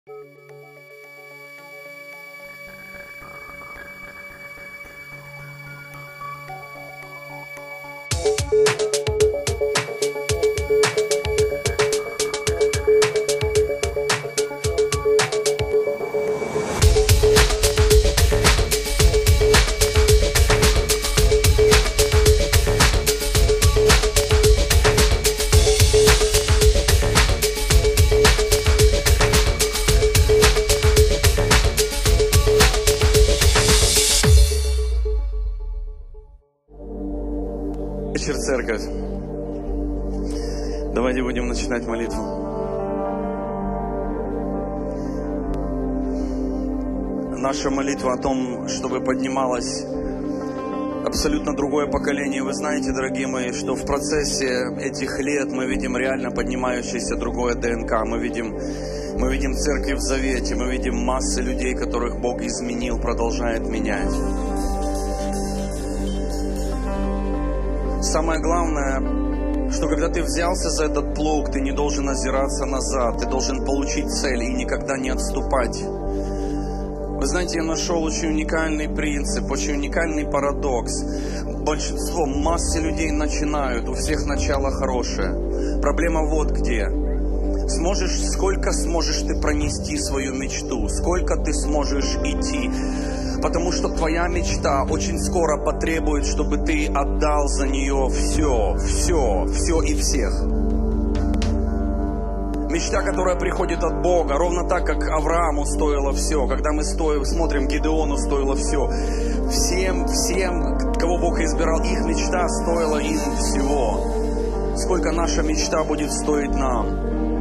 Вечер, церковь. Давайте будем начинать молитву. Наша молитва о том, чтобы поднималось абсолютно другое поколение. Вы знаете, дорогие мои, что в процессе этих лет мы видим реально поднимающееся другое ДНК. Мы видим церкви в Завете, мы видим массы людей, которых Бог изменил, продолжает менять. Самое главное, что когда ты взялся за этот плуг, ты не должен озираться назад, ты должен получить цель и никогда не отступать. Вы знаете, я нашел очень уникальный принцип, очень уникальный парадокс. Массы людей начинают, у всех начало хорошее. Проблема вот где. Сколько сможешь ты пронести свою мечту, сколько ты сможешь идти. Потому что твоя мечта очень скоро потребует, чтобы ты отдал за нее все и всех. Мечта, которая приходит от Бога, ровно так, как Аврааму стоило все. Когда мы смотрим, Гидеону стоило все. Всем, кого Бог избирал, их мечта стоила им всего. Сколько наша мечта будет стоить нам?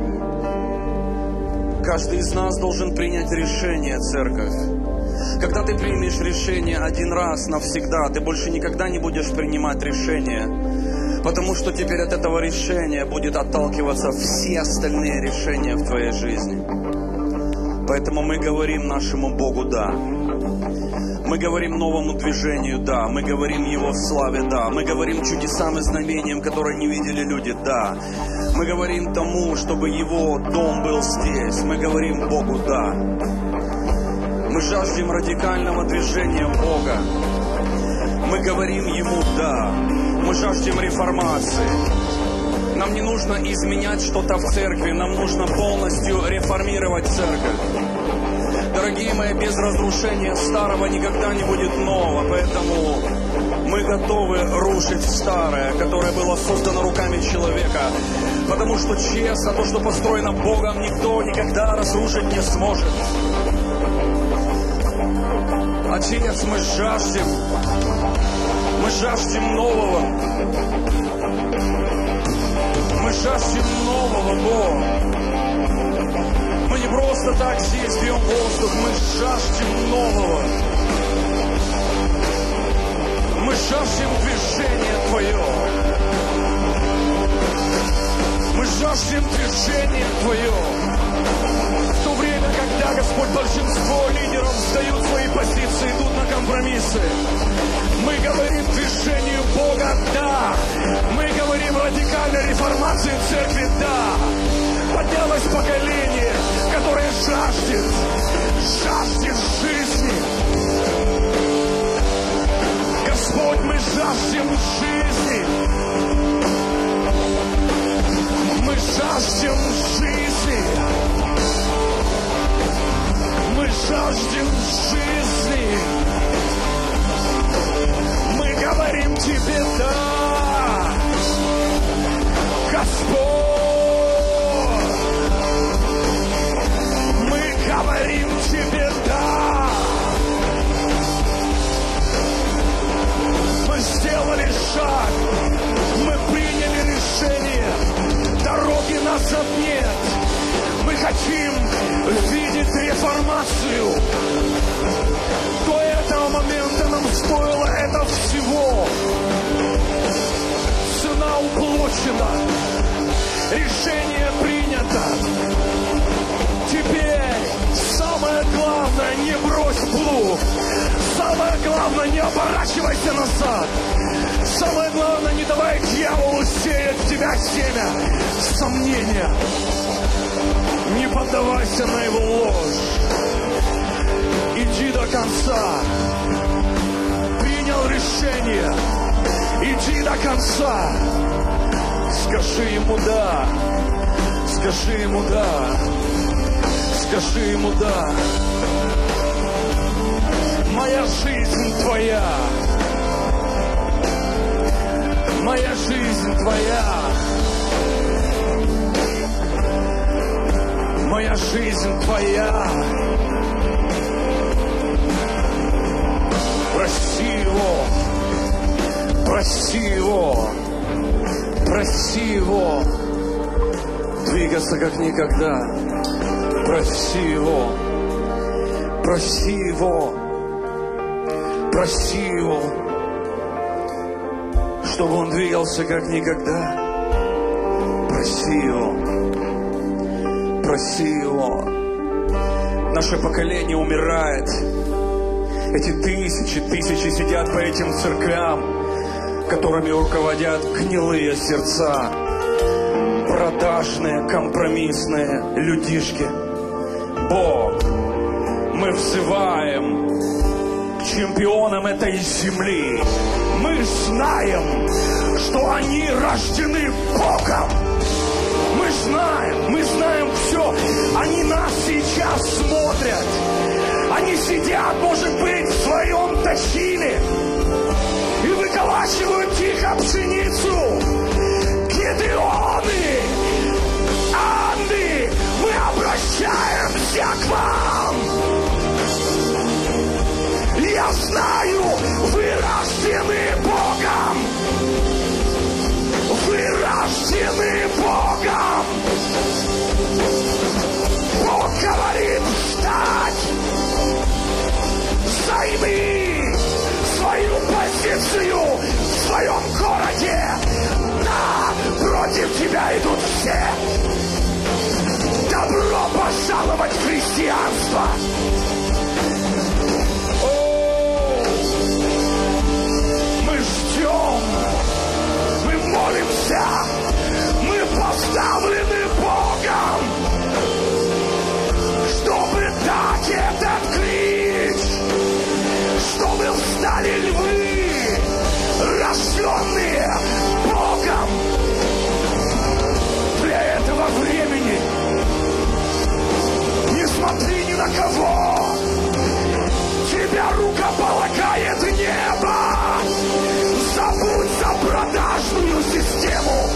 Каждый из нас должен принять решение, церковь. Когда ты примешь решение один раз навсегда, ты больше никогда не будешь принимать решения, потому что теперь от этого решения будет отталкиваться все остальные решения в твоей жизни. Поэтому мы говорим нашему Богу «да». Мы говорим новому движению «да». Мы говорим Его славе «да». Мы говорим чудесам и знамениям, которые не видели люди «да». Мы говорим тому, чтобы Его дом был здесь. Мы говорим Богу «да». Мы жаждем радикального движения Бога. Мы говорим Ему «да». Мы жаждем реформации. Нам не нужно изменять что-то в церкви. Нам нужно полностью реформировать церковь. Дорогие мои, без разрушения старого никогда не будет нового. Поэтому мы готовы рушить старое, которое было создано руками человека. Потому что честно, то, что построено Богом, никто никогда разрушить не сможет. Отец, мы жаждем нового. Мы жаждем нового, Бог. Мы не просто так здесь пьем воздух, мы жаждем нового. Мы жаждем движения Твое. Мы жаждем движения Твое. В то время, когда, Господь, большинство лидеров сдают свои позиции, идут на компромиссы, мы говорим движению Бога «да». Мы говорим радикальной реформации церкви «да». Поднялось поколение, которое жаждет жизни. Господь, мы жаждем жизни. Мы жаждем жизни. Мы жаждем жизни. Мы говорим Тебе «да». Господь, мы говорим Тебе «да». Мы сделали шаг, мы приняли решение, дороги назад нет. Мы хотим видеть реформацию. До этого момента нам стоило это всего. Цена уплачена, решение принято. Теперь самое главное, не брось плуг. Самое главное, не оборачивайся назад. Самое главное, не давай дьяволу сеять в тебя семя сомнения. Не поддавайся на его ложь. до конца. Скажи ему да. Скажи ему да. Скажи ему да. Моя жизнь твоя. Моя жизнь твоя. Моя жизнь твоя. Прости его. Прости его. Прости его. Двигаться как никогда. Прости его. Прости его. Прости его. Чтобы он двигался как никогда. Прости его. Прости его. Наше поколение умирает. Эти тысячи сидят по этим церквям, которыми руководят гнилые сердца, продажные, компромиссные людишки. Бог, мы взываем к чемпионам этой земли. Мы знаем, что они рождены Богом. Мы знаем все. Они нас сейчас смотрят. Они сидят, может быть, в своем тащиле и выколачивают тихо пшеницу. Гедеоны, Анны, мы обращаемся к вам. Я знаю, вы рождены Богом. Вы рождены Богом. Бог говорит встать. Займи свою позицию в своем городе. Да, против тебя идут все. Добро пожаловать в христианство. Мы ждем. Мы молимся. Мы поставлены Богом, чтобы дать этот клич, чтобы встали львы, рожденные Богом. Для этого времени не смотри ни на кого. Тебя рукополагает небо. Забудь за продажную систему.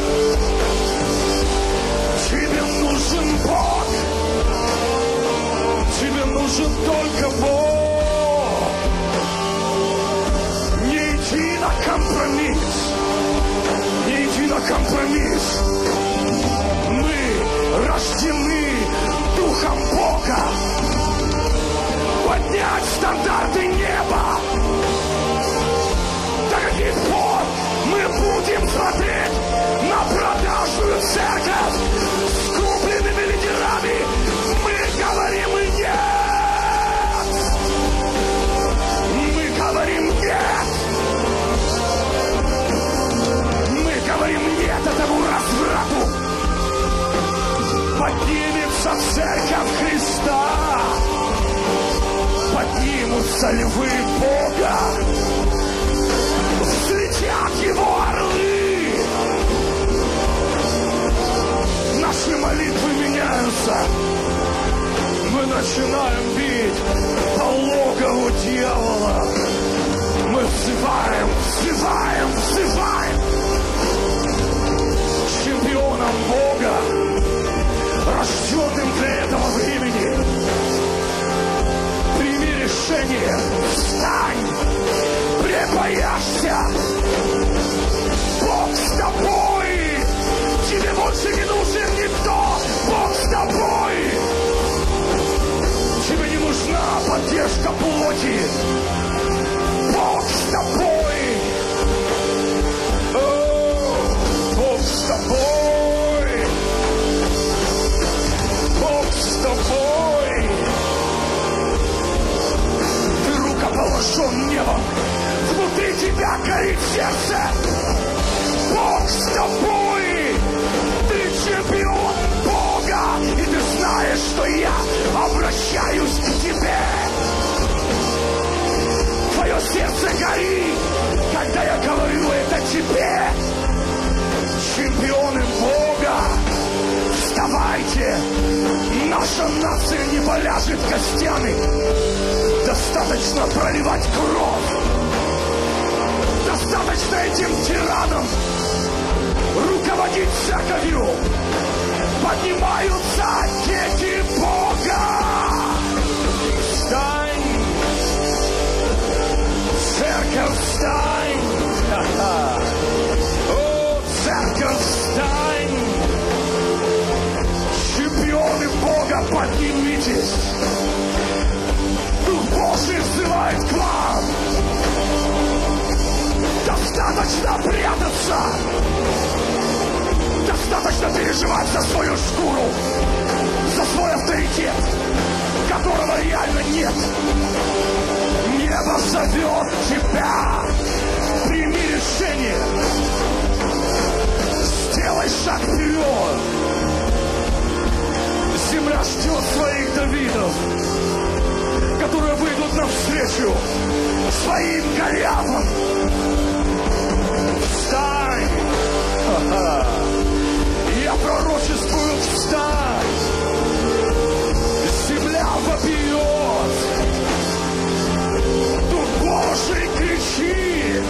Тебе нужен Бог. Тебе нужен только Бог. Не иди на компромисс. Не иди на компромисс. Мы рождены Духом Бога. Поднять стандарты неба. До каких пор мы будем смотреть на продажную церковь с купленными лидерами? Мы говорим нет. Мы говорим нет. Мы говорим нет этому разврату. Поднимется церковь Христа. Поднимутся львы Бога. Взлетят его орлы. Наши молитвы меняются. Мы начинаем бить по логову дьявола. Мы взываем, взываем, взываем к чемпионам Бога, рожденным для этого времени. Прими решение, встань, припаяшься. Бог с тобой. Тебе больше не нужен никто. Бог с тобой. Тебе не нужна поддержка плоти. Бог с тобой. наша нация не поляжет костями. Достаточно проливать кровь. Достаточно этим тиранам руководить церковью. Поднимаются дети Бога. Встань, церковь, встань. О, церковь, встань. Чемпионы Бога, поднимитесь. Дух Божий взывает к вам. Достаточно прятаться. Достаточно переживать за свою шкуру, за свой авторитет, которого реально нет. Небо зовет тебя. Прими решение. Сделай шаг вперед. Земля ждет своих Давидов, которые выйдут навстречу своим Голиафам. Встань! Я пророчествую, встань! Земля вопиет! Дух Божий кричит!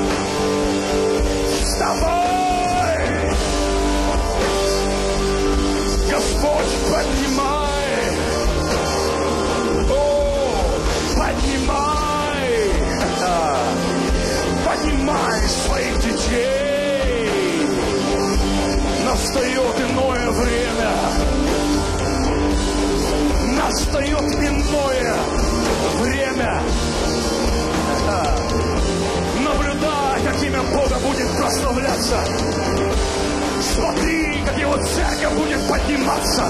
Вставай! Господь, поднимай! О, поднимай! Поднимай своих детей! Настает иное время! Настает иное время! Наблюдай, как имя Бога будет прославляться! Смотри, как его церковь будет подниматься!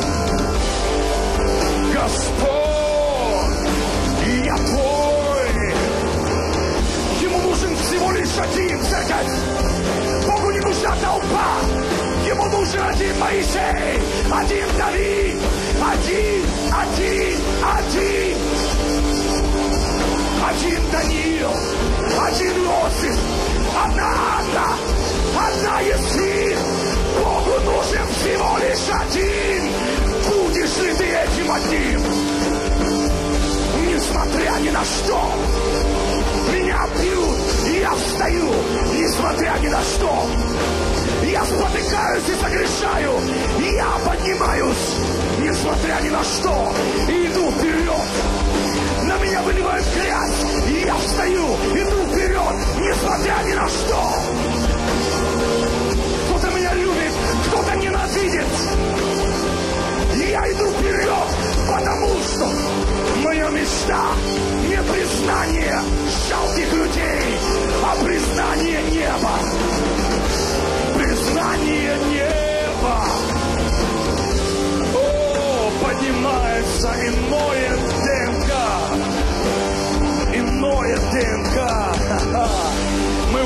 Господь, я твой! Ему нужен всего лишь один, церковь! Богу не нужна толпа! Ему нужен один Моисей, один Давид, один Даниил, один Иосиф, одна Есфирь. Богу нужен всего лишь один. Будешь ли ты этим одним? Несмотря ни на что. Меня бьют, и я встаю, несмотря ни на что. Я спотыкаюсь и согрешаю, и я поднимаюсь, несмотря ни на что, и иду вперед. На меня выливают грязь, и я встаю, иду вперед, несмотря ни на что. Кто-то меня любит, кто-то ненавидит. Я иду вперед, потому что моя мечта не признание жалких людей, а признание неба. Признание неба. О, поднимается иное ДНК. Иное ДНК. Мы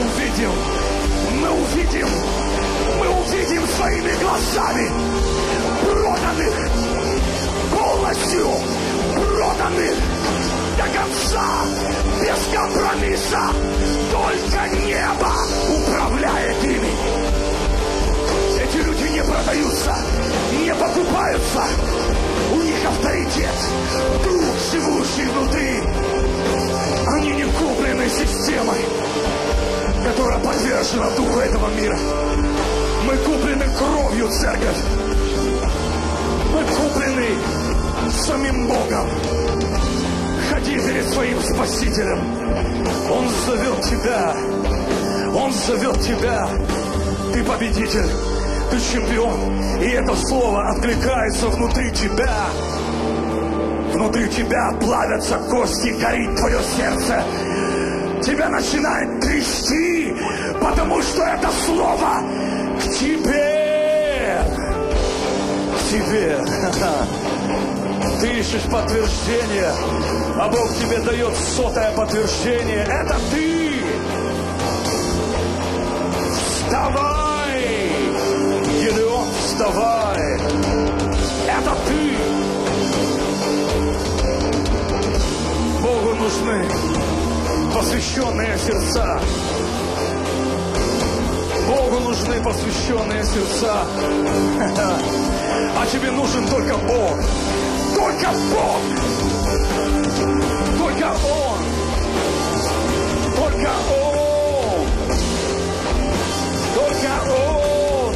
увидим своими глазами проданных, полностью проданных до конца, без компромисса. Только небо управляет ими. Эти люди не продаются, не покупаются. У них авторитет, дух, живущий внутри. Они не куплены системой, которая подвержена духу этого мира. Мы куплены кровью, церковь. Мы куплены самим Богом. Ходи перед своим Спасителем. Он зовет тебя. Он зовет тебя. Ты победитель. Ты чемпион. И это слово откликается внутри тебя. Внутри тебя плавятся кости, горит твое сердце. Тебя начинает трясти, потому что это слово к тебе. К тебе. Ты ищешь подтверждение, а Бог тебе дает 100-е подтверждение. Это ты. Вставай, Гедеон, вставай. Это ты. Богу нужны посвященные сердца. Богу нужны посвященные сердца. А тебе нужен только Бог. Только Бог. Только Он. Только Он. Только Он.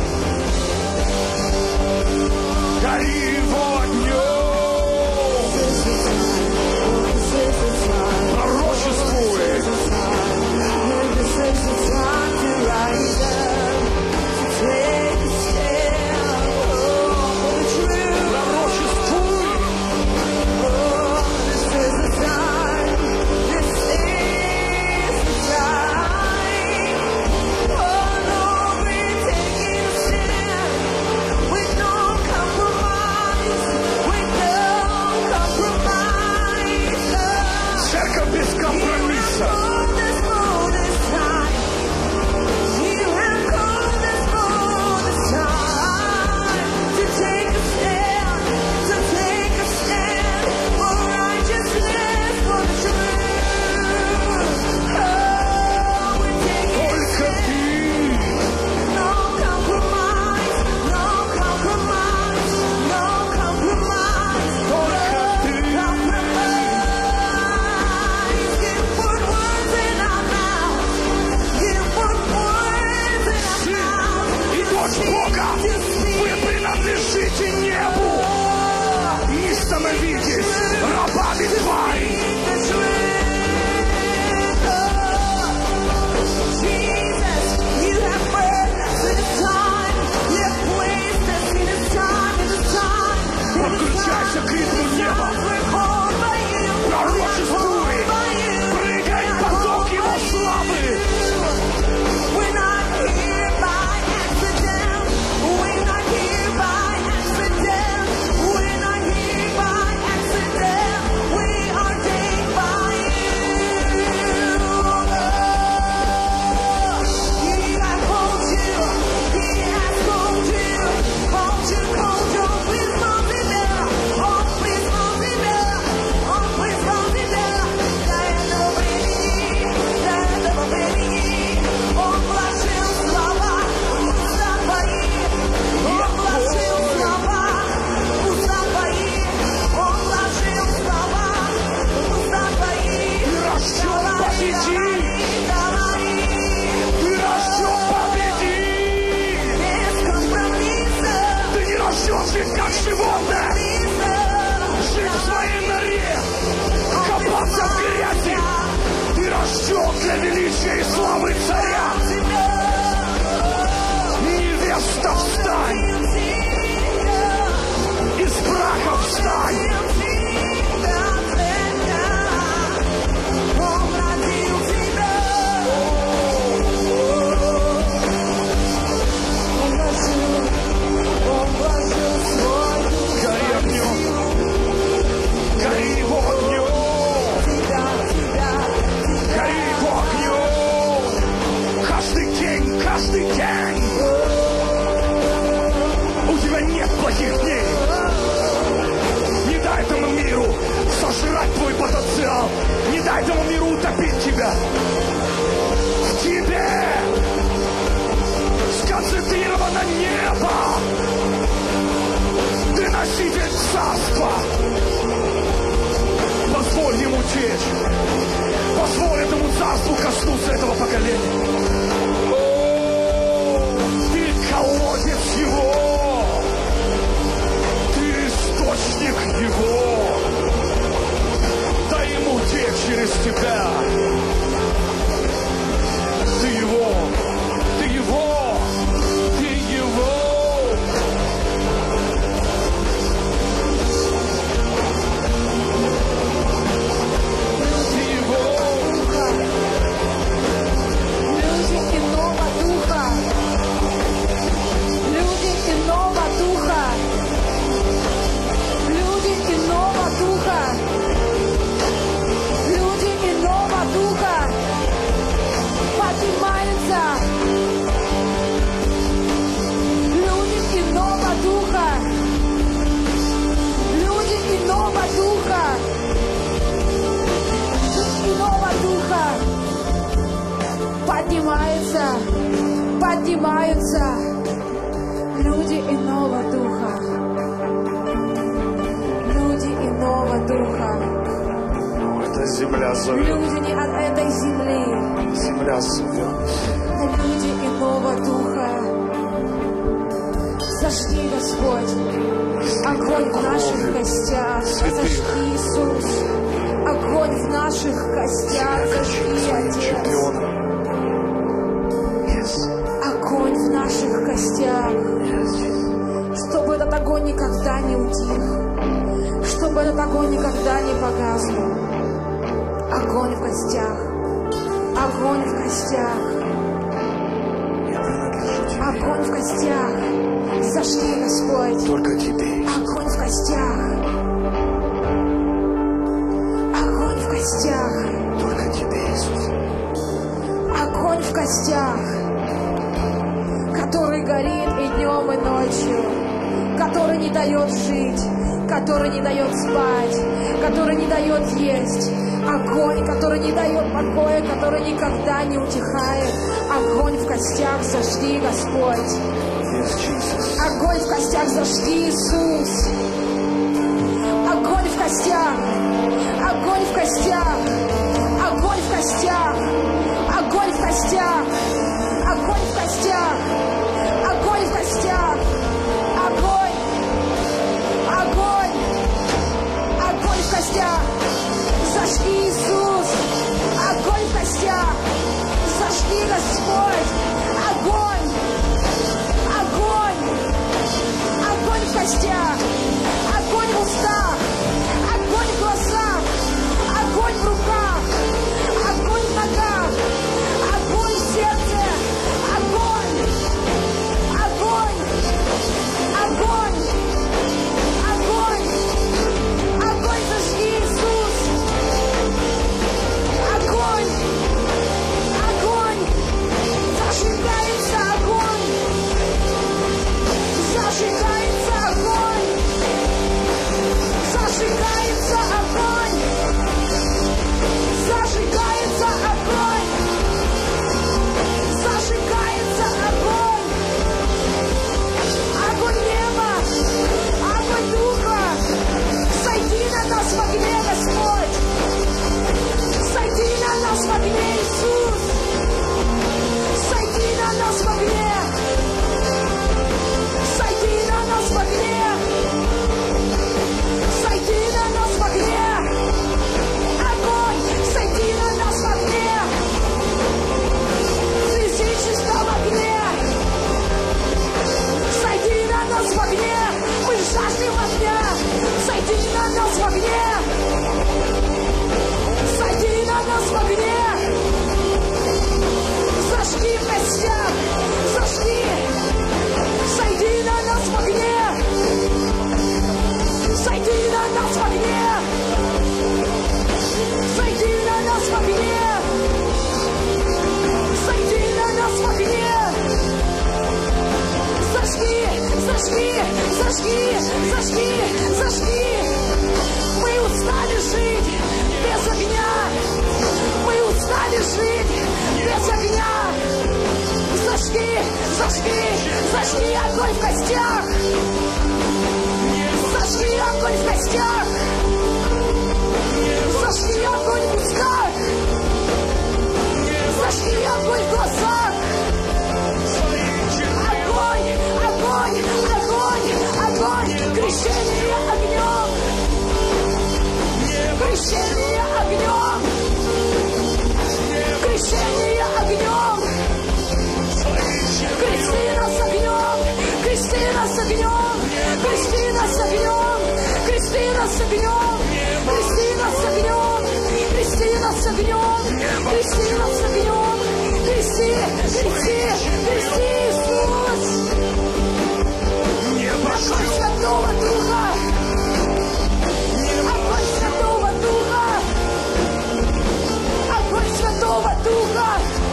Гори Его огнем. Пророчествуй. Церковь без компромисса. Становитесь рабами твари. Подключайся к ритму неба. Пророчествуй. Прыгай в поток Его славы. Жить как животное, жить в своей норе, копаться в грязи. Ты рожден для величия и славы царя. Невеста, встань, из праха встань. Гори Его огнем! Гори Его огнем! Каждый день! У тебя нет плохих дней! Не дай этому миру сожрать твой потенциал! Не дай этому миру утопить тебя! В тебе сконцентрировано небо! Ты носитель царства! Позволь ему течь. Позволь этому царству коснуться этого поколения. О, ты колодец его. Ты источник его. Дай ему течь через тебя. Ты его. Ты его. Ты его. Поднимаются люди иного духа. Люди иного духа. Эта земля зовет. Люди не от этой земли. Земля зовет. Люди иного духа. Зажги, Господь, огонь в наших костях. Зажги, Иисус, огонь в наших костях. Зажги, Отец. Огонь в наших костях. Чтобы этот огонь никогда не утих. Чтобы этот огонь никогда не погаснул. Огонь в костях. Огонь в костях. Огонь в костях. Зажги, Господь. Только Тебе. Огонь в костях. Огонь в костях. Только Тебе, Иисус. Огонь в костях, который горит и днем, и ночью, который не дает жить, который не дает спать, который не дает есть. Огонь, который не дает покоя, который никогда не утихает. Огонь в костях зажги, Господь. Огонь в костях зажги, Иисус. Огонь в костях. Огонь в костях. Огонь в костях. Огонь в костях. Огонь в костях. Огонь в костях. Огонь. Огонь. Огонь в костях. Зажги, Иисус. Огонь в костях. Зажги, Господь. Огонь. Огонь. Огонь в костях. Огонь в устах. Огонь в глазах. Огонь в руках. Огонь в ногах. Огонь в сердце. Огонь. Огонь. Огонь. Огонь. Огонь зажги, Иисус. Огонь. Огонь. Зажигается огонь. Зажигается огонь. Зажигается огонь. Зажигается огонь. Зажигается огонь. Огонь неба. Огонь духа. Сойди на нас в огне, Господь. Сойди на нас в огне, Иисус. Сойди на нас в огне. Сойди на нас в огне. Сойди на нас в огне. Огонь, сойди на нас в огне. Физическом огне. Сойди на нас в огне. Мы жаждем огня. Сойди на нас в огне. Сойди на нас в огне. Зажги в костях. Зажги. Сойди на нас в огне. Сойди на нас в огне. Сойди на нас в огне. Сойди на нас в огне. Зажги, зажги, зажги, зажги, зажги. Мы устали жить без огня. Мы устали жить без огня. Зажги, зажги, зажги огонь в костях. Зажги огонь в костях. Зажги огонь в устах. Зажги огонь в глазах. Огонь, огонь, огонь, огонь. Крещение огнем. Крещение огнем. Крещение огнем. Крести нас огнем. Крести нас огнем. Крести нас огнем. Крести нас огнем. Крести нас огнем. Крести нас огнем. Крести нас огнем. Крести, крести, крести, Иисус. Огонь Святого Духа. Огонь Святого Духа. Огонь Святого Духа.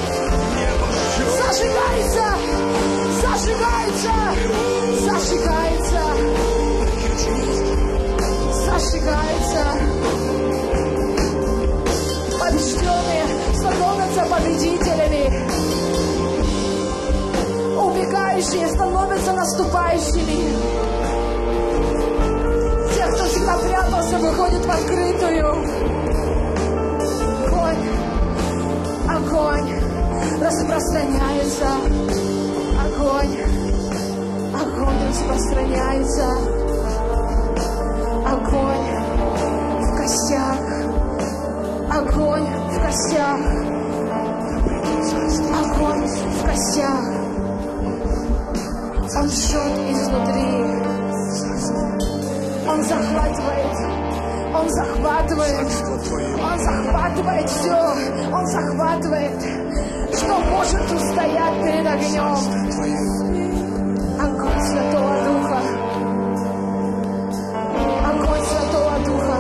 Зажигается. Зажигается. Зажигается. Зажигается. Побежденные становятся победителями. Убегающие становятся наступающими. Те, кто напрятался, выходит в открытую. Огонь распространяется. Огонь распространяется. Огонь в костях. Огонь в костях. Огонь в костях. Он жжет изнутри. Он захватывает. Он захватывает. Он захватывает все. Он захватывает, что может устоять перед огнем. Огонь Святого Духа. Огонь Святого Духа.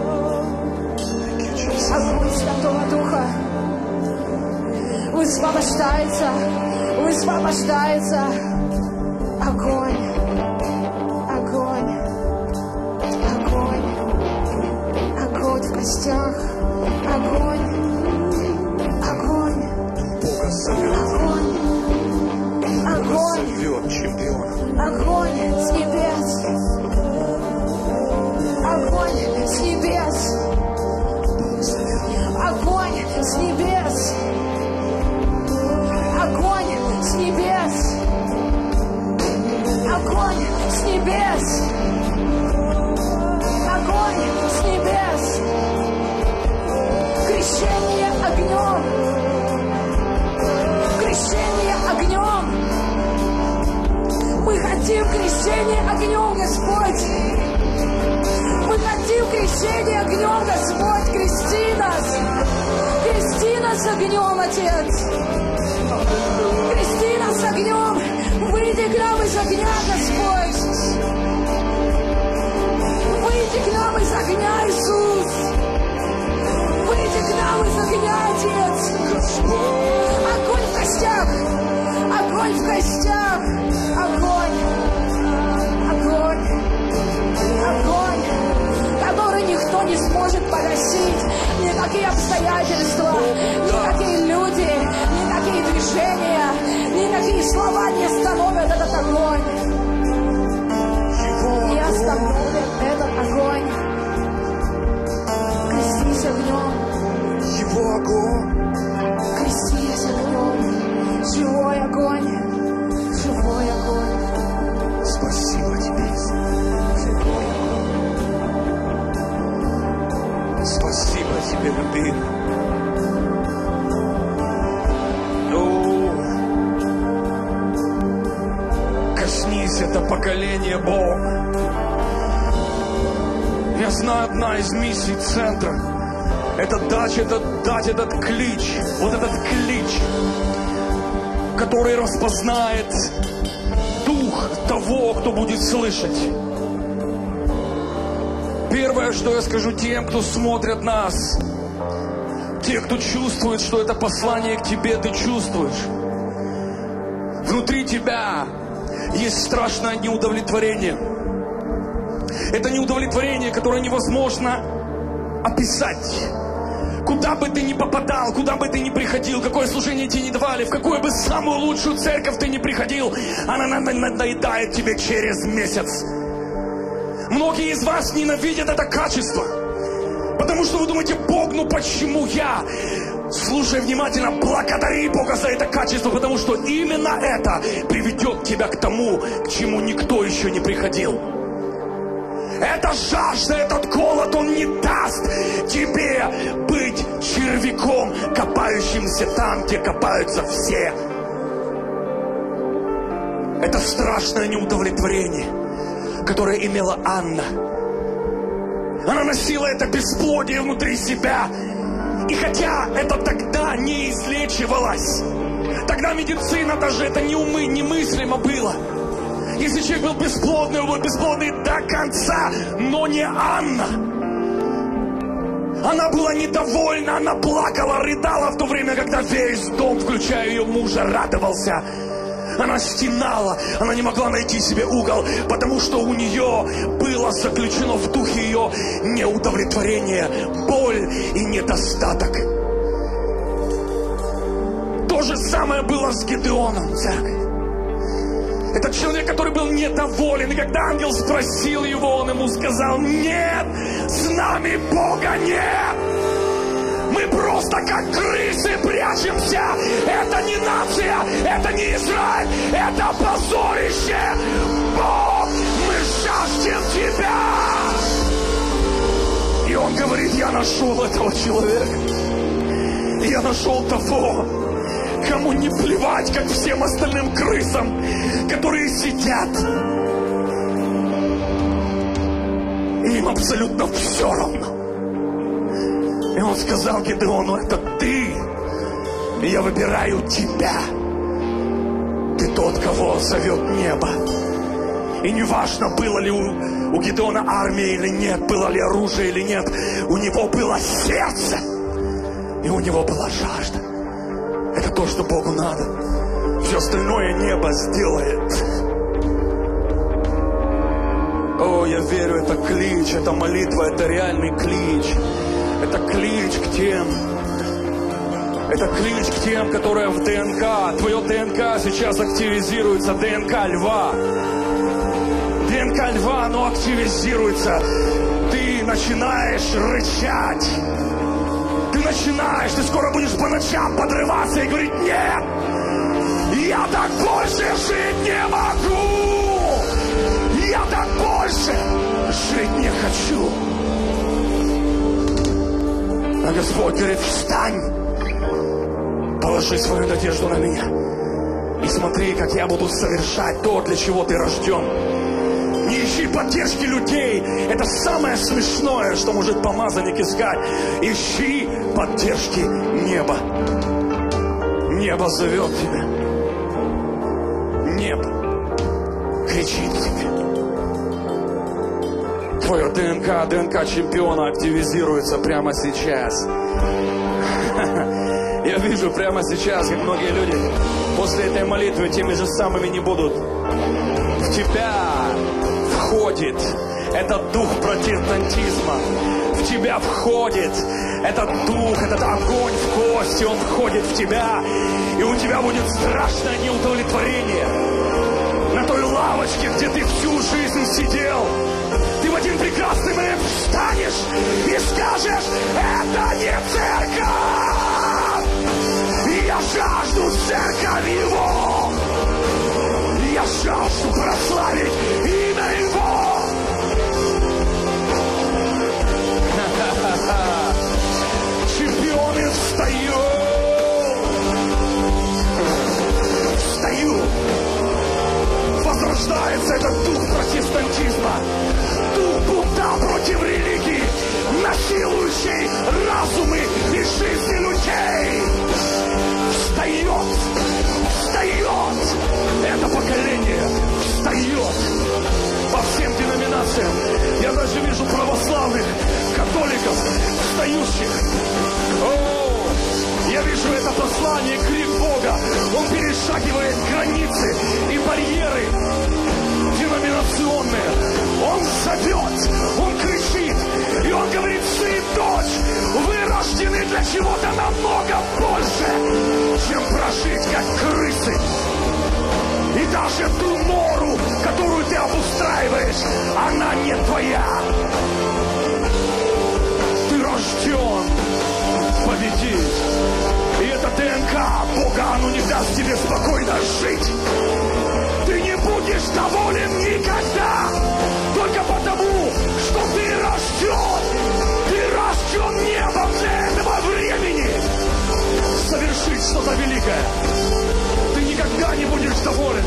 Огонь Святого Духа. Высвобождается. Высвобождается. Огонь. Огонь. Огонь. Огонь в костях. Огонь. Огонь. Бога зовет. Огонь. Огонь. Зовет чемпион. Огонь с небес. Огонь с небес. Огонь с небес. Огонь с небес. Огонь с небес. Огонь с небес. Крещение огнем. Крещение огнем. Мы хотим крещение огнем, Господь. Мы хотим крещение огнем, Господь. Крести нас. Крести нас огнем, Отец. Крести нас огнем. Выйди к нам из огня, Господь. Выйди к нам из огня, Иисус. Выйди к нам из огня, Отец. Огонь в костях. Огонь в костях. Огонь. Огонь. Огонь, который никто не сможет погасить. Никакие обстоятельства, никакие люди, никакие движения, никакие слова не остановят этот огонь. Не остановят этот огонь. Крестись огнем. Его огонь. Крестись огнем. Живой огонь. Живой огонь. Спасибо тебе, Живой огонь. спасибо тебе, любимый. Коснись это поколение, Бог. Я знаю, одна из миссий центра — это дать этот клич, вот этот клич, который распознает дух того, кто будет слышать. Первое, что я скажу тем, кто смотрит нас, те, кто чувствует, что это послание к тебе, ты чувствуешь. Внутри тебя есть страшное неудовлетворение. Это неудовлетворение, которое невозможно описать. Куда бы ты ни попадал, куда бы ты ни приходил, какое служение тебе не давали, в какую бы самую лучшую церковь ты ни приходил, она надоедает тебе через месяц. Многие из вас ненавидят это качество, потому что вы думаете: Бог, ну почему я? Слушай внимательно, благодари Бога за это качество, потому что именно это приведет тебя к тому, к чему никто еще не приходил. Эта жажда, этот голод, он не даст тебе быть червяком, копающимся там, где копаются все. Это страшное неудовлетворение, которое имела Анна. Она носила это бесплодие внутри себя. И хотя это тогда не излечивалось, тогда медицина даже это немыслимо было. Если человек был бесплодный, он был бесплодный до конца, но не Анна. Она была недовольна, она плакала, рыдала в то время, когда весь дом, включая ее мужа, радовался. Она стенала, она не могла найти себе угол, потому что у нее было заключено в духе ее неудовлетворение, боль и недостаток. То же самое было с Гедеоном, церковь. Это человек, который был недоволен. И когда ангел спросил его, он ему сказал: нет, с нами Бога нет. Мы просто как крысы прячемся. Это не нация, это не Израиль, это позорище. Бог, мы жаждем Тебя. И он говорит: я нашел этого человека. Я нашел того, кому не плевать, как всем остальным крысам, которые сидят. И им абсолютно все равно. И он сказал Гидеону: это ты. И я выбираю тебя. Ты тот, кого зовет небо. И неважно, было ли у Гидеона армия или нет, было ли оружие или нет, у него было сердце. И у него была жажда. Это то, что Богу надо. Все остальное небо сделает. О, я верю, это клич, это молитва, это реальный клич. Это клич к тем. Это клич к тем, которые в ДНК. Твое ДНК сейчас активизируется. ДНК льва. ДНК льва, оно активизируется. Ты начинаешь рычать. Ты скоро будешь по ночам подрываться и говорить: нет, я так больше жить не могу. Я так больше жить не хочу. А Господь говорит: встань, положи свою надежду на меня и смотри, как я буду совершать то, для чего ты рожден. Не ищи поддержки людей. Это самое смешное, что может помазанник искать. Ищи поддержки неба. Небо зовет тебя. Небо кричит к тебе. Твое ДНК чемпиона активизируется прямо сейчас. Я вижу прямо сейчас, как многие люди после этой молитвы теми же самыми не будут. В тебя входит этот дух протестантизма. В тебя входит этот дух, этот огонь в кости. Он входит в тебя. И у тебя будет страшное неудовлетворение. На той лавочке, где ты всю жизнь сидел, ты в один прекрасный момент встанешь и скажешь: это не церковь! Я жажду церковь Его! Я жажду прославить имя Его! Чемпионы встают! Встают! Возрождается этот дух протестантизма, дух бунта против религии, насилующий разумы и жизни людей. Встает! Встает! Это поколение встает по всем деноминациям. Я даже вижу православных, католиков, встающих. Я вижу это послание, крик Бога. Он перешагивает границы и барьеры деноминационные. Он зовет, он кричит, и он говорит: сын, дочь, вы рождены для чего-то намного больше, чем прожить как крысы. И даже ту нору, которую ты обустраиваешь, она не твоя. Ты рожден победить. И это ДНК Бога, оно не даст тебе спокойно жить. Ты не будешь доволен никогда, только потому, что ты рожден. Ты рожден небом для этого времени. Совершить что-то великое. Ты никогда не будешь доволен.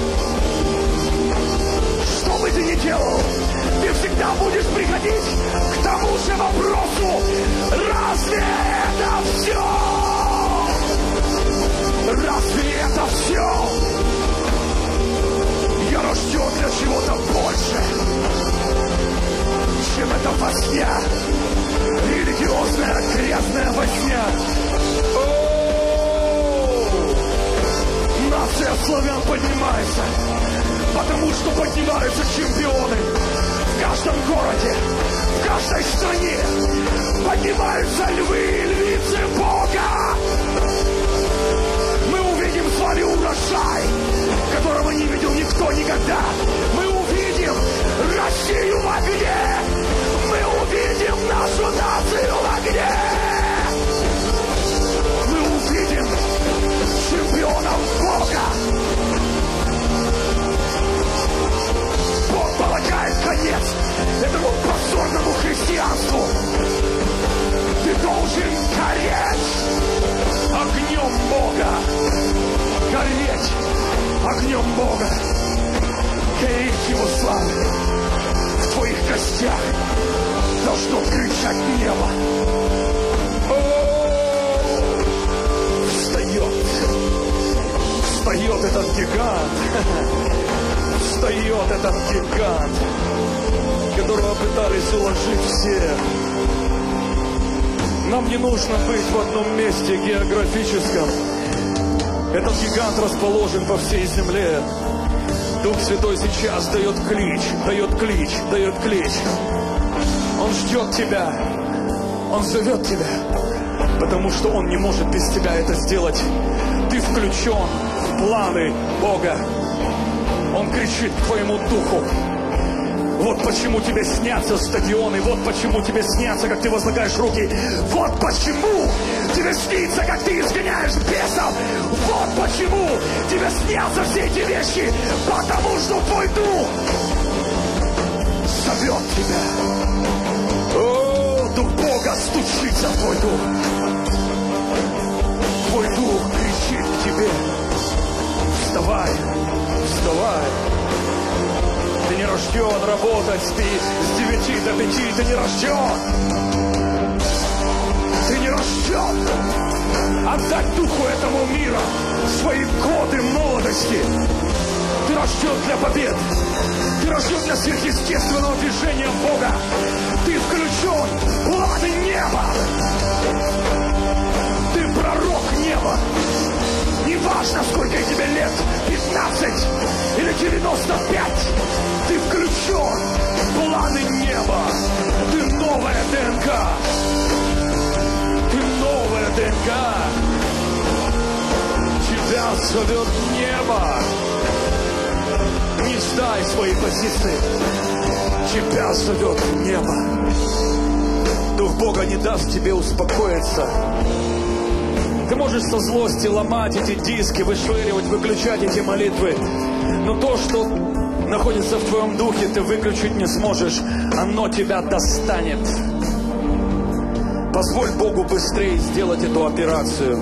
Что бы ты ни делал, ты всегда будешь приходить к тому же вопросу: разве это все? Разве это все? Я рожден для чего-то больше, чем эта возня, религиозная грязная возня. Нация славян поднимается, потому что поднимаются чемпионы в каждом городе, в каждой стране. Поднимаются львы и львицы Бога. Мы увидим вами урожай, которого не видел никто никогда. Мы увидим Россию в огне. Мы увидим нашу нацию в огне. Мы увидим чемпионов Бога. Бог полагает конец этому позорному христианству. Ты должен гореть огнем Бога. Гореть огнем Бога. Гореть Его славы. В твоих костях должно кричать небо. Встает этот гигант. Встает этот гигант, которого пытались уложить все. Нам не нужно быть в одном месте географическом. Этот гигант расположен по всей земле. Дух Святой сейчас дает клич, дает клич, дает клич. Он ждет тебя, Он зовет тебя, потому что Он не может без тебя это сделать. Ты включен в планы Бога. Он кричит к твоему духу. Вот почему тебе снятся стадионы, вот почему тебе снятся, как ты возлагаешь руки. Вот почему тебе снится, как ты изгоняешь бесов. Вот почему тебе снятся все эти вещи, потому что твой дух зовет тебя. О, Дух Бога стучится в твой дух. Твой дух кричит к тебе. Вставай, вставай. Ты не рожден работать с 9 до 5. Ты не рожден. Ты не рожден отдать духу этому мира свои годы молодости. Ты рожден для побед. Ты рожден для сверхъестественного движения Бога. Ты включен в планы неба. Ты пророк неба. Неважно, сколько тебе лет, 15 или 95, ты включен в планы неба. Ты новая ДНК. Ты новая ДНК. Тебя зовет небо. Не сдай свои позиции. Тебя зовет небо. Дух Бога не даст тебе успокоиться. Ты можешь со злости ломать эти диски, вышвыривать, выключать эти молитвы. Но то, что находится в твоем духе, ты выключить не сможешь. Оно тебя достанет. Позволь Богу быстрее сделать эту операцию.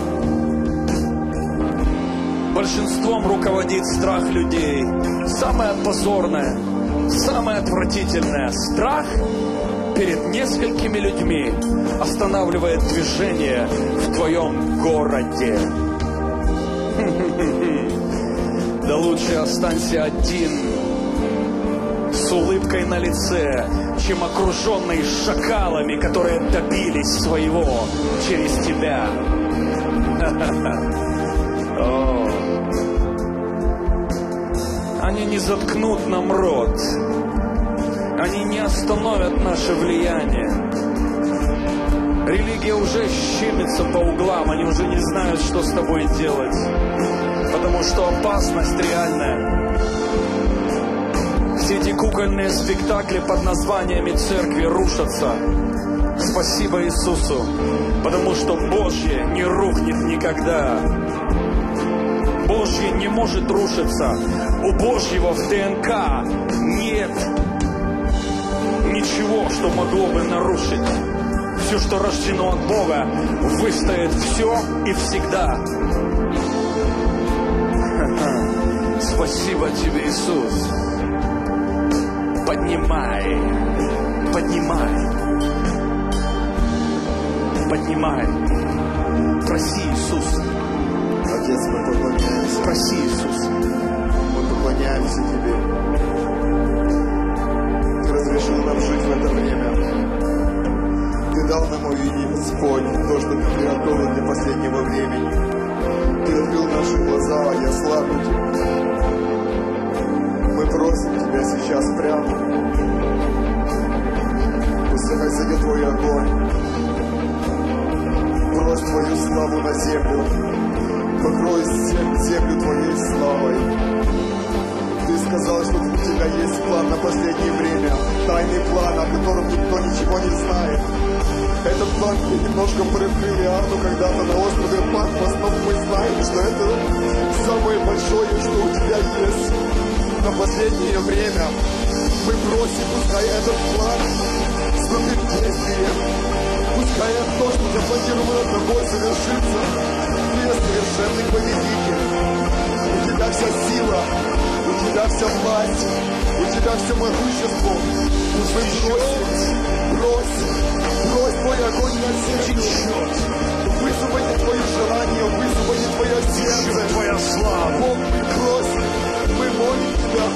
Большинством руководит страх людей. Самое позорное, самое отвратительное. Страх перед несколькими людьми останавливает движение в твоем городе. Да лучше останься один с улыбкой на лице, чем окруженный шакалами, которые добились своего через тебя. Они не заткнут нам рот. Они не остановят наше влияние. Религия уже щемится по углам. Они уже не знают, что с тобой делать. Потому что опасность реальная. Все эти кукольные спектакли под названиями церкви рушатся. Спасибо Иисусу. Потому что Божье не рухнет никогда. Божье не может рушиться. У Божьего в ДНК нет ничего, что могло бы нарушить. Все, что рождено от Бога, выстоит все и всегда. Спасибо тебе, Иисус. Поднимай, поднимай, поднимай. Проси, Иисус. Отец, мы поклоняемся. Проси, Иисус. Мы поклоняемся Тебе. Ты разрешил нам жить в это время. Ты дал нам увидеть, Господь, то, что Ты приготовил для последнего времени. Ты открыл наши глаза и ослабил. Мы просим Тебя сейчас прямо. Пускай сойдет Твой огонь. Брось Твою славу на землю. покрой землю Твоей славой. Ты сказал, что у Тебя есть план на последнее время, тайный план, о котором никто ничего не знает. Этот план мы немножко приоткрыли Иоанну когда-то на острове Патмос, но мы знаем, что это самое большое, что у Тебя есть на последнее время. Мы просим, пускай этот план вступит в действие. Пускай то, что запланировано Тобой, совершится. Ты совершенный победитель. У Тебя вся сила, у Тебя вся власть, у Тебя все могущество. Мы брось Твой огонь на землю. Высвободи Твое желание, высвободи Твое сердце. Твоя слава. Бог, мы просим, мы молим Тебя.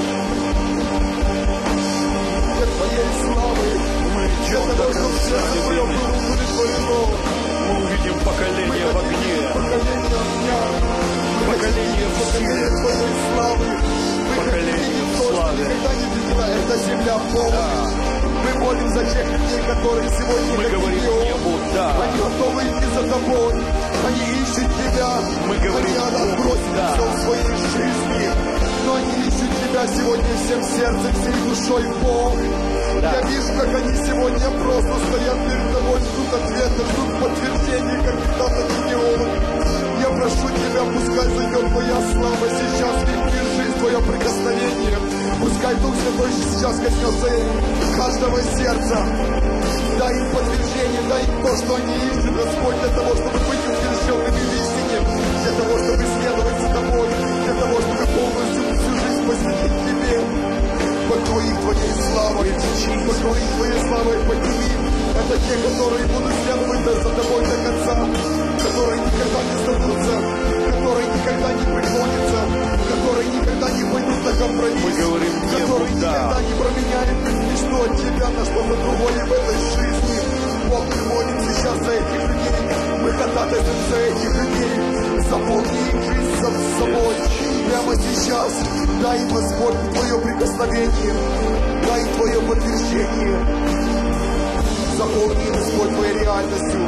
Для Твоей славы, для того, чтобы сердце Твое было удовлетворено. Мы увидим поколение в огне. Поколение огня. Поколение в Поколение Твоей славы. Поколение в славе. Никогда не видела эта земля полностью. Мы молим за тех людей, которые сегодня Мы говорим небу, да. Они готовы идти за Тобой. Они ищут Тебя. Мы говорим они отбросят да. все в своей жизни. Но они ищут Тебя сегодня всем сердцем, всей душой, Бог. Да. Я вижу, как они сегодня просто стоят перед Тобой, ждут ответа, ждут подтверждения, как когда-то Гедеон. Я прошу Тебя, пускай зайдет Твоя слава сейчас в их жизнь, Твое прикосновение. Пускай Дух Святой сейчас коснется каждого сердца. Дай им подтверждение, дай им то, что они ищут, Господь, для того, чтобы быть утвержденными в истине, для того, чтобы следовать за Тобой, для того, чтобы полностью всю жизнь посвятить Тебе. Покрой их Твоей славой, покрой их Твоей славой, подними. Это те, которые будут следовать за Тобой до конца, которые никогда не сдадутся, которые никогда не преклонятся, которые никогда не пойдут на компромисс, Мы говорим которые небу, да. никогда не променяют ничто от Тебя на что-то другое в этой жизни. Бог, мы молим сейчас за этих людей, мы ходатайствуем за этих людей, заполни их жизнь собой. Прямо сейчас дай им, Господь, Твое прикосновение, дай им Твое подтверждение. Заполни, Господь, Твоей реальностью.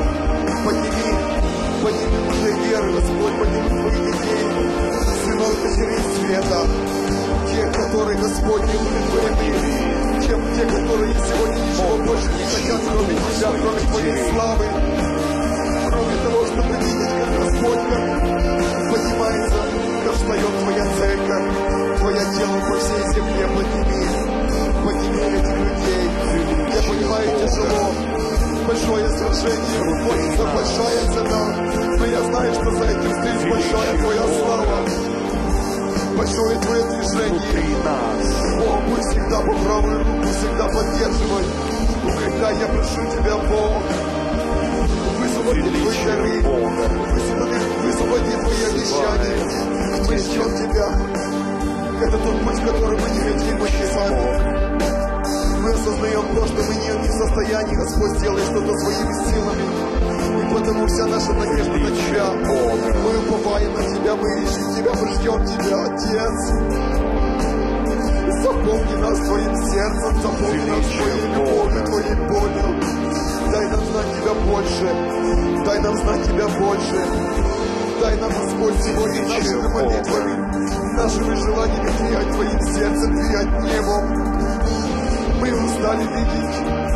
Подними мужей веры, Господь, подними Твоих детей, сынов и дочерей света, тех, которые, Господь, не удовлетворены, те, которые сегодня ничего больше не хотят, кроме Тебя, кроме Твоей славы, кроме того, чтобы видеть, как, Господь, как поднимается, как встает Твоя церковь, Твое тело по всей земле. Подними этих людей. Я понимаю, тяжело, большое сражение, уходится большая цена, но я знаю, что за этим стоит большая Твоя слава, большое Твое движение. Бог, будь всегда по правую руку, всегда поддерживай. Укрепляй, я прошу Тебя, Бог. Высвободи Твои дары, высвободи Твои обещания. Мы ждем Тебя. Это тот путь, в котором мы не хотим идти сами. Мы осознаем то, что мы не в состоянии, Господь, сделать что-то своими силами. И потому вся наша надежда на Тебя. Мы уповаем на Тебя, мы ищем Тебя, мы ждем Тебя, Отец. Заполни нас Твоим сердцем, заполни нас Твоей любовью, Твоей болью. Дай нам знать Тебя больше. Дай нам знать Тебя больше. Дай нам, Господь, сегодня нашими молитвами, нашими желаниями двигать Твоим сердцем, двигать небом. Мы устали видеть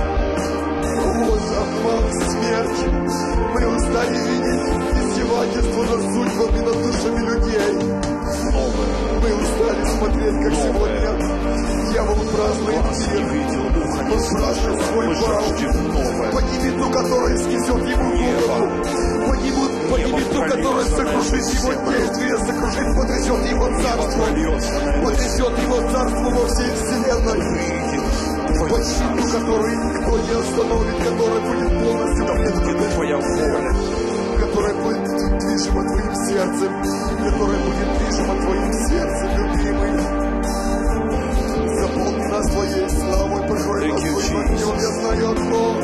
обман, смерть. Мы устали видеть издевательство над судьбами, над душами людей. Мы устали смотреть, как сегодня дьявол празднует мир. Он празднует свой бал. Подними ту, которая снесет ему голову. Подними ту, которая сокрушит его действие, сокрушит, потрясет его царство. Потрясет его царство во всей вселенной. Почти ту, которую никто не остановит, которая будет полностью предан Твоя воля, которая будет движима Твоим сердцем, которая будет движима Твоим сердцем, любимый. Заполни нас Твоей славой, покрой нас Твоим огнем, я знаю одно.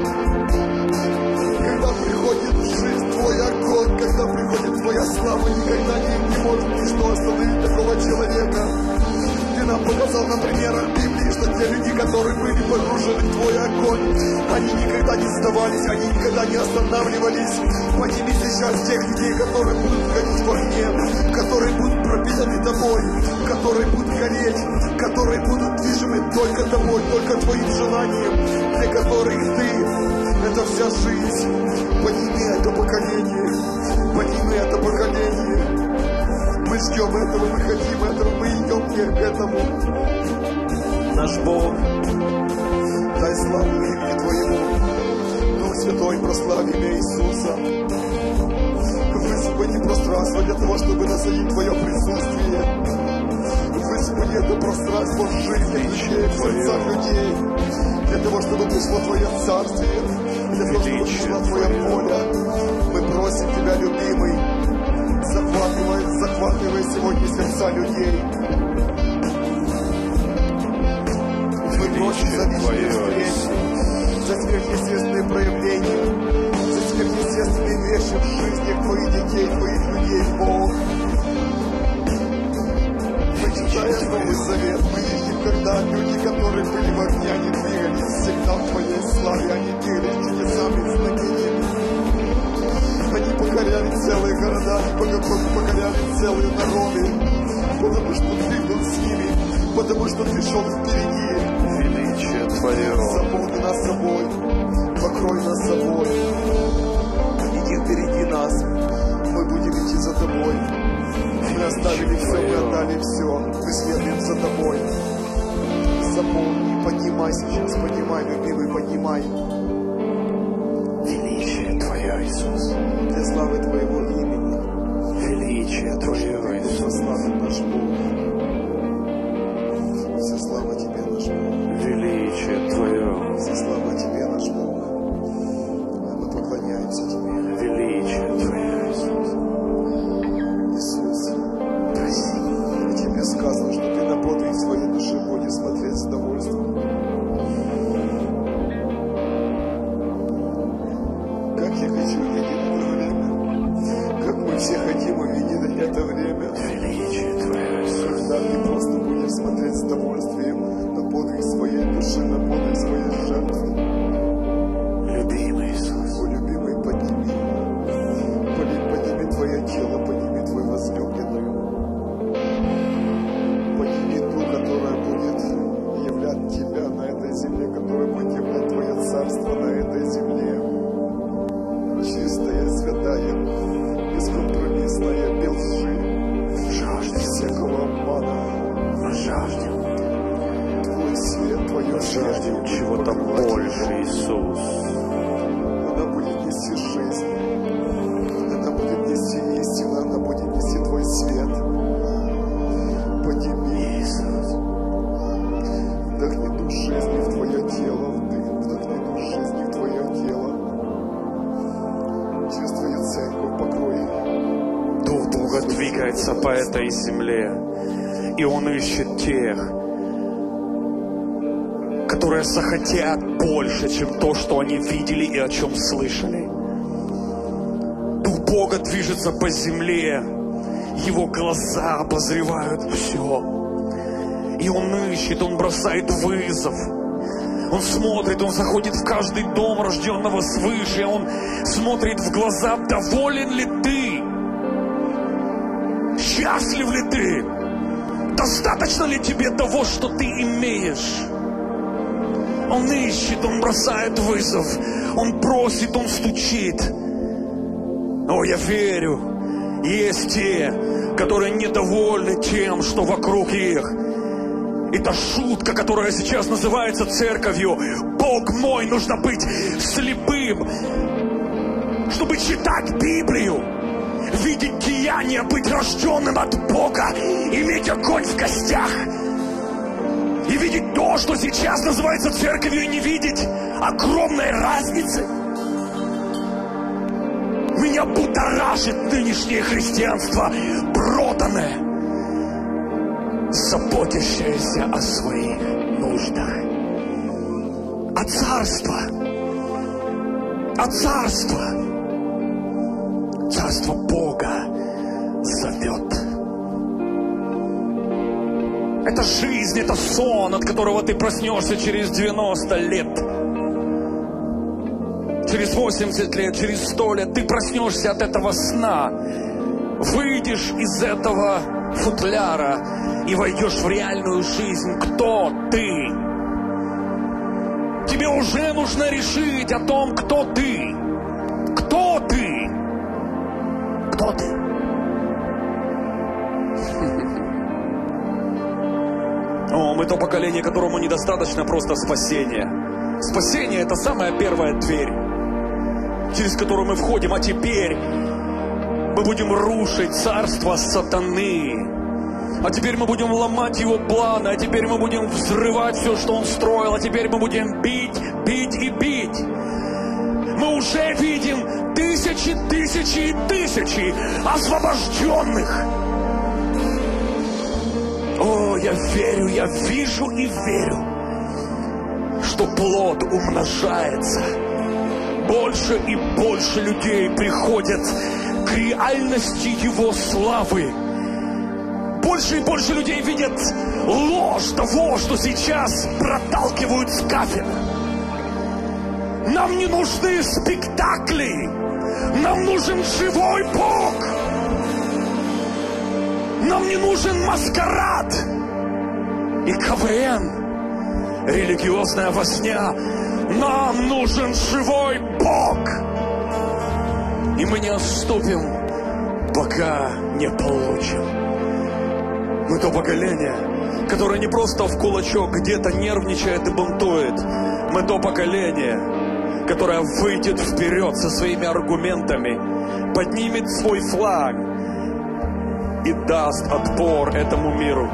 Когда приходит в жизнь Твой огонь, когда приходит Твоя слава, никогда не может ничто остановить такого человека. Ты нам показал на примерах Библии, что Те люди, которые были погружены в Твой огонь, они никогда не сдавались, они никогда не останавливались. Подними сейчас тех людей, которые будут ходить в огне, которые будут пропитаны Тобой, которые будут гореть, которые будут движимы только Тобой, только Твоим желанием, для которых Ты — это вся жизнь. Подними это поколение, подними это поколение. Мы ждем этого, мы хотим этого, мы идем к этому. Наш Бог, дай славу имени Твоему. Дух Святой, прославь имя Иисуса. Высвободи пространство для того, чтобы насадить Твое присутствие. Высвободи это пространство в жизни людей, в сердцах людей. Для того, чтобы пришло Твое царствие, для того, чтобы пришла Твоя воля. Мы просим Тебя, любимый, захватывай сегодня сердца людей. Мы просим за личные встречи, за сверхъестественные проявления, за сверхъестественные вещи в жизни Твоих детей, Твоих людей, Бог. Мы читаем Новый Завет, мы видим, когда люди, которые были в огне, они двигались всегда в Твоей славе, они двигались чудесами и знамениями. Они покоряли целые города, они покоряли целые народы, потому что Ты был с ними, потому что Ты шел впереди. величие Твое. Заполни нас собой, покрой нас собой. Иди впереди нас, мы будем идти за Тобой. Мы оставили все, мы отдали все, мы следуем за Тобой. Заполни, поднимай сейчас, поднимай, любимый, поднимай. Величие Твое, Иисус. Для славы Твоего имени. Величие Твое, Иисус. Вся слава наш Бог. Вся слава Тебе, наш Бог. Величие Твое. Вся слава Тебе, наш Бог. Мы поклоняемся Тебе. Величие Твое, Иисус. Иисус, Прости. о Тебе сказано, что Ты на подвиг своей души будешь смотреть с удовольствием. Как я хочу увидеть это время. Как мы все хотим увидеть это время. Величие Твое, Иисус. Когда Ты просто будешь смотреть с удовольствием на подвиг своей души, на подвиг своей жертвы. Любимый Иисус. О, любимый, подними. Подними Твое тело, подними Твою возлюбленную. Подними ту, которая будет являть Тебя на этой земле, которая будет являть Твое царство на этой земле. Чистая, святая, бескомпромиссная, без лжи, Жаждем. всякого обмана. Жаждем. Твой свет, Твое Жаждем чего-то больше, Иисус. Она будет нести жизнь. Она будет нести истину. Она будет нести Твой свет. Подними, Иисус. вдохни дух жизни в Твое тело. Вдохни дух жизни в Твое тело. Через Твою церковь покрой. Дух Бога двигается по этой земле, и Он ищет тех, которые захотят больше, чем то, что они видели и о чем слышали. Дух Бога движется по земле, Его глаза обозревают все. И Он ищет, Он бросает вызов. Он смотрит, Он заходит в каждый дом рожденного свыше. Он смотрит в глаза, доволен ли ты? Счастлив ли ты? Достаточно ли тебе того, что ты имеешь? Он ищет, Он бросает вызов. Он просит, Он стучит. О, я верю, есть те, которые недовольны тем, что вокруг их. Это шутка, которая сейчас называется церковью. Бог мой, нужно быть слепым, чтобы читать Библию, видеть деяния, быть рожденным от Бога, иметь огонь в костях и видеть то, что сейчас называется церковью, и не видеть огромной разницы. Меня будоражит нынешнее христианство, проданное, заботящееся о своих нуждах. А царство, царство Бога зовет. Это жизнь, это сон, от которого ты проснешься через 90 лет. Через 80 лет, через 100 лет ты проснешься от этого сна. Выйдешь из этого футляра и войдешь в реальную жизнь. Кто ты? Тебе уже нужно решить о том, кто ты. Кто ты? Кто ты? О, мы то поколение, которому недостаточно просто спасения. Спасение — это самая первая дверь, через которую мы входим. А теперь мы будем рушить царство сатаны. А теперь мы будем ломать его планы. А теперь мы будем взрывать все, что он строил. А теперь мы будем бить, бить и бить. Мы уже видим тысячи, тысячи и тысячи освобожденных. О, я верю, я вижу и верю, что плод умножается. Больше и больше людей приходят к реальности Его славы. Больше и больше людей видят ложь того, что сейчас проталкивают с кафедр. Нам не нужны спектакли. Нам нужен живой Бог. Нам не нужен маскарад и КВН, религиозная возня. Нам нужен живой Бог. И мы не отступим, пока не получим. Мы то поколение, которое не просто в кулачок где-то нервничает и бунтует. Мы то поколение, которое выйдет вперед со своими аргументами, поднимет свой флаг и даст отпор этому миру.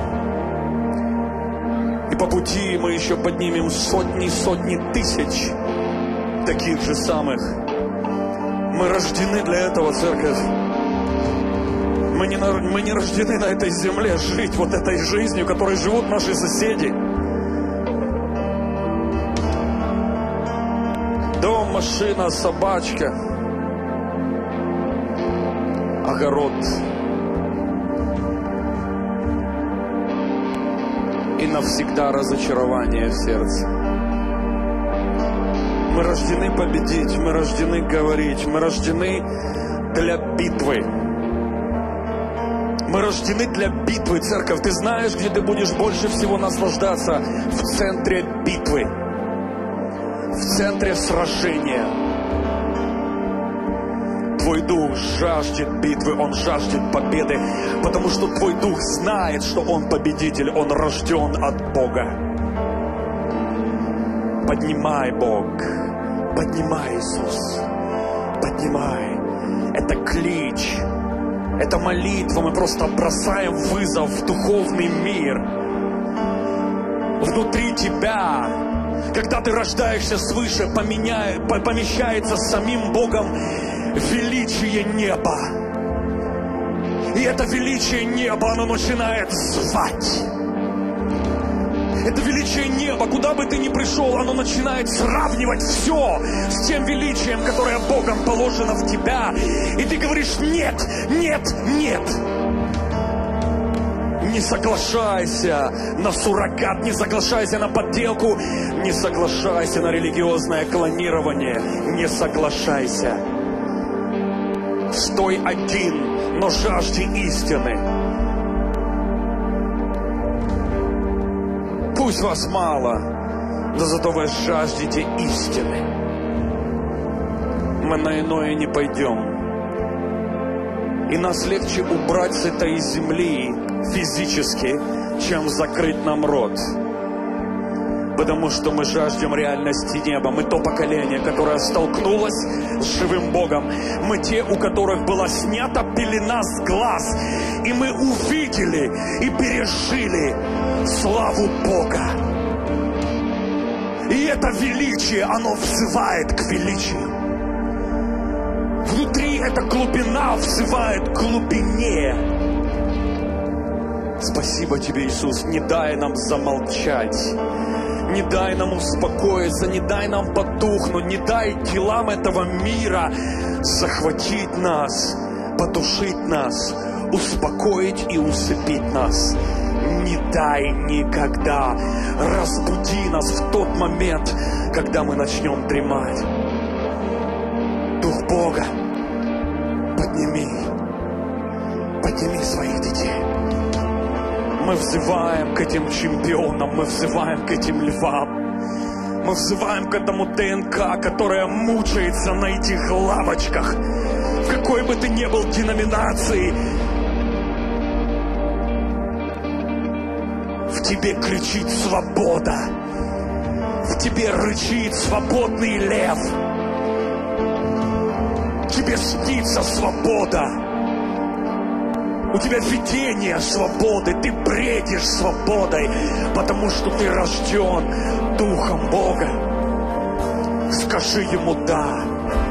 И по пути мы еще поднимем сотни тысяч таких же самых. Мы рождены для этого, церковь. Мы не рождены на этой земле жить вот этой жизнью, которой живут наши соседи. Дом, машина, собачка, огород. И навсегда разочарование в сердце. Мы рождены победить, мы рождены говорить, мы рождены для битвы. Мы рождены для битвы, церковь. Ты знаешь, где ты будешь больше всего наслаждаться? В центре битвы. В центре сражения. Твой дух жаждет битвы, он жаждет победы, потому что твой дух знает, что он победитель, он рожден от Бога. Поднимай, Бог, поднимай, Иисус, поднимай. Это клич, это молитва, мы просто бросаем вызов в духовный мир. Внутри тебя, когда ты рождаешься свыше, помещается самим Богом величие неба. И это величие неба, оно начинает звать. Это величие неба, куда бы ты ни пришел, оно начинает сравнивать все с тем величием, которое Богом положено в тебя. И ты говоришь: нет, нет, нет. Не соглашайся на суррогат, не соглашайся на подделку, не соглашайся на религиозное клонирование, не соглашайся. Стой один, но жажди истины. Пусть вас мало, но зато вы жаждете истины. Мы на иное не пойдем. И нас легче убрать с этой земли физически, чем закрыть нам рот. Потому что мы жаждем реальности неба. Мы то поколение, которое столкнулось с живым Богом. Мы те, у которых была снята пелена с глаз. И мы увидели и пережили славу Бога. И это величие, оно взывает к величию. Внутри эта глубина взывает к глубине. Спасибо Тебе, Иисус. Не дай нам замолчать. Не дай нам успокоиться, не дай нам потухнуть, не дай делам этого мира захватить нас, потушить нас, успокоить и усыпить нас. не дай никогда разбуди нас в тот момент, когда мы начнем дремать. Дух Бога, подними своих детей. Мы взываем к этим чемпионам, мы взываем к этим львам, мы взываем к этому ДНК, которая мучается на этих лавочках, в какой бы ты ни был деноминации. В тебе кричит свобода, в тебе рычит свободный лев, тебе снится свобода. У тебя видение свободы, ты бредишь свободой, потому что ты рожден Духом Бога. Скажи Ему «да».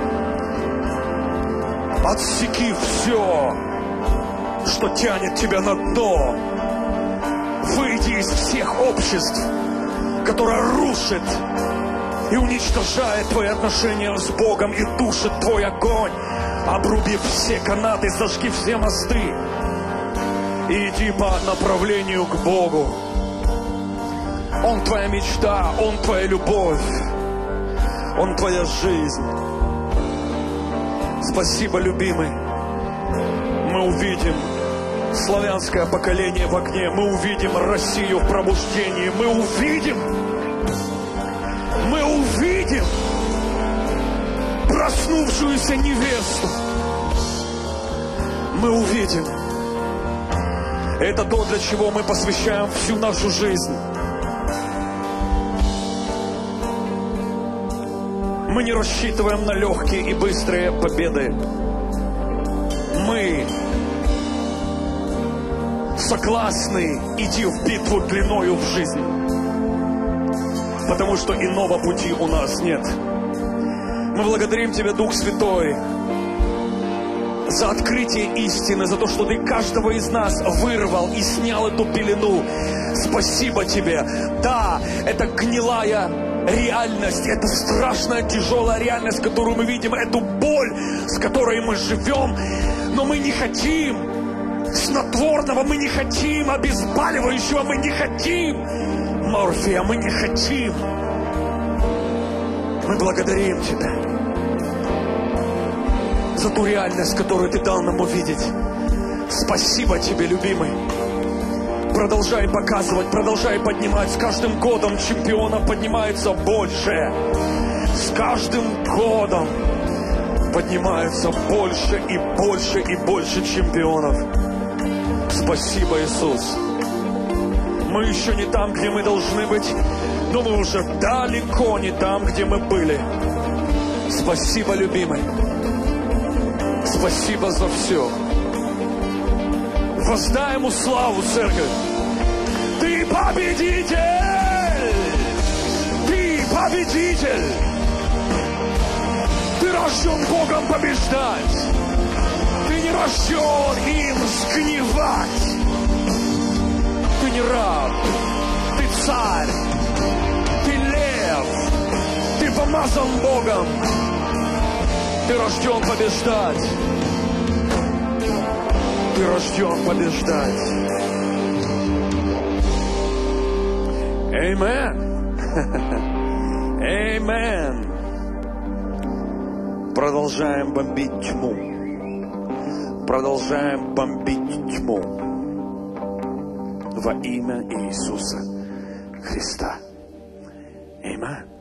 Отсеки все, что тянет тебя на дно. Выйди из всех обществ, которое рушит и уничтожает твои отношения с Богом и тушит твой огонь. Обруби все канаты, зажги все мосты. И иди по направлению к Богу. Он твоя мечта, Он твоя любовь, Он твоя жизнь. Спасибо, любимый. Мы увидим славянское поколение в огне. Мы увидим Россию в пробуждении. Мы увидим проснувшуюся невесту. Мы увидим. Это то, для чего мы посвящаем всю нашу жизнь. Мы не рассчитываем на легкие и быстрые победы. Мы согласны идти в битву длиною в жизнь, потому что иного пути у нас нет. Мы благодарим Тебя, Дух Святой, за открытие истины, за то, что Ты каждого из нас вырвал и снял эту пелену. Спасибо Тебе. Да, это гнилая реальность, это страшная, тяжелая реальность, которую мы видим, эту боль, с которой мы живем, но мы не хотим снотворного, мы не хотим обезболивающего, мы не хотим морфия, мы не хотим. Мы благодарим Тебя за ту реальность, которую Ты дал нам увидеть. Спасибо Тебе, любимый. Продолжай показывать, продолжай поднимать. С каждым годом чемпионов поднимается больше. С каждым годом поднимается больше и больше и больше чемпионов. Спасибо, Иисус. Мы еще не там, где мы должны быть, но мы уже далеко не там, где мы были. Спасибо, любимый. Спасибо за все. Воздай Ему славу, церковь. Ты победитель! Ты победитель! Ты рожден Богом побеждать. Ты не рожден им сгнивать. Ты не раб. Ты царь. Ты лев. Ты помазан Богом. Ты рожден побеждать. Ты рожден побеждать. Аминь. Аминь. Продолжаем бомбить тьму. Продолжаем бомбить тьму. Во имя Иисуса Христа. Аминь.